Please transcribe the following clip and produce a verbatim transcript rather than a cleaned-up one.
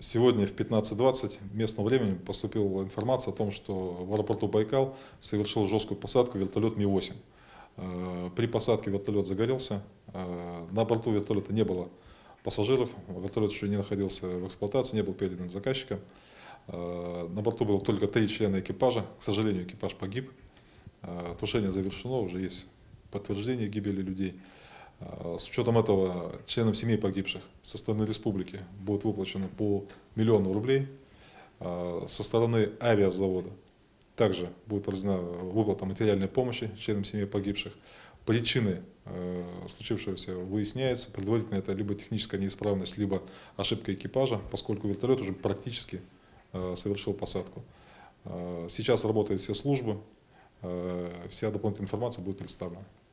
Сегодня в пятнадцать двадцать местного времени поступила информация о том, что в аэропорту Байкал совершил жесткую посадку вертолет Ми восемь. При посадке вертолет загорелся. На борту вертолета не было пассажиров, вертолет еще не находился в эксплуатации, не был передан заказчикам. На борту было только три члена экипажа. К сожалению, экипаж погиб. Тушение завершено, уже есть подтверждение гибели людей. С учетом этого членам семей погибших со стороны республики будет выплачено по миллиону рублей. Со стороны авиазавода также будет произведена выплата материальной помощи членам семей погибших. Причины случившегося выясняются. Предварительно это либо техническая неисправность, либо ошибка экипажа, поскольку вертолет уже практически совершил посадку. Сейчас работают все службы, вся дополнительная информация будет представлена.